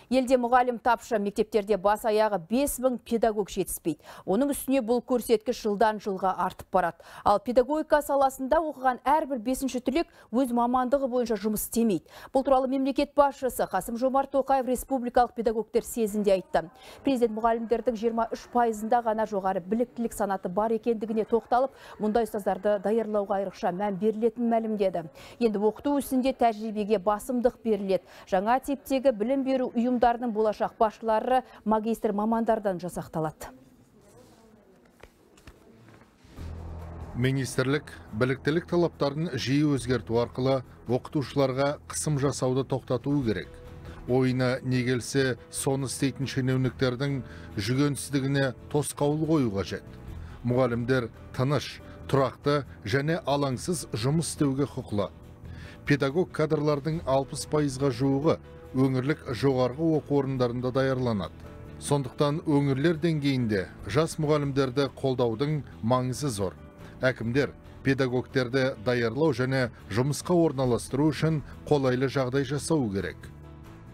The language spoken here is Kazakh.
Елде мұғалім тапшы, мектептерде бас аяғы 5000 педагог жетіспейді. Оның үстіне бұл көрсеткіш жылдан жылға артып барады. Ал педагогика саласында оқыған әрбір 5-ші түлек өз мамандығы бойынша жұмыс істемейді. Бұл туралы мемлекет басшысы Қасым-Жомарт Тоқаев республикалық педагогтер съезінде айтты. Президент мұғалімдердің 23%-ында ғана жоғары біліктілік санаты бар екендігіне тоқталып, мұндай ұстаздарды даярлауға айрықша мән берілетінін мәлімдеді. Енді оқыту ісінде тәжірибеге басымдық беріледі. Жаңа типтегі білім беру ұйымдарының болашақ басшылары магистр мамандардан жасақталады. Министрлік біліктілік талаптарын жиі өзгерту арқылы оқытушыларға қысым жасауды тоқтатуы керек. Ойына не келсе, соны істейтін шенеуніктердің жүгенсіздігіне тосқауыл қою қажет. Мұғалімдер тыныш, тұрақты және алаңсыз жұмыс істеуге құқылы. Педагог кадрлардың 60%-ға жуығы өңірлік жоғарғы оқу орындарында даярланады. Сондықтан өңірлер деңгейінде жас мұғалімдерді қолдаудың маңызы зор. Әкімдер педагогтерді даярлау және жұмысқа орналастыру үшін қолайлы жағдай жасау керек.